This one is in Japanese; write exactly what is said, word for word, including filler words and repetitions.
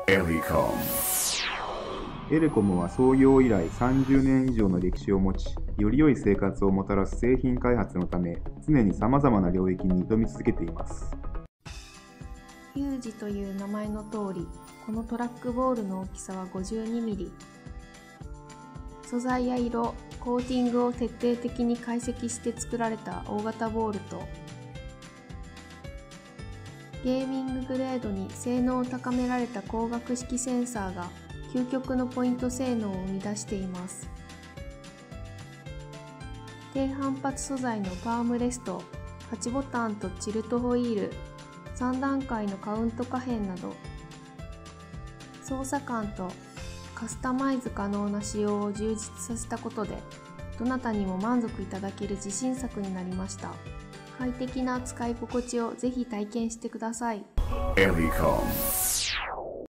エリコム。 エレコムは創業以来さんじゅうねん以上の歴史を持ち、より良い生活をもたらす製品開発のため、常に様々な領域に挑み続けています。 フュージという名前の通り、このトラックボールの大きさは ごじゅうにミリ。素材や色、コーティングを徹底的に解析して作られた大型ボールと、ゲーミンググレードに性能を高められた光学式センサーが究極のポイント性能を生み出しています。低反発素材のパームレスト、はちボタンとチルトホイール、さん段階のカウント可変など、操作感とカスタマイズ可能な仕様を充実させたことで、どなたにも満足いただける自信作になりました。快適な使い心地をぜひ体験してください。 エリコム。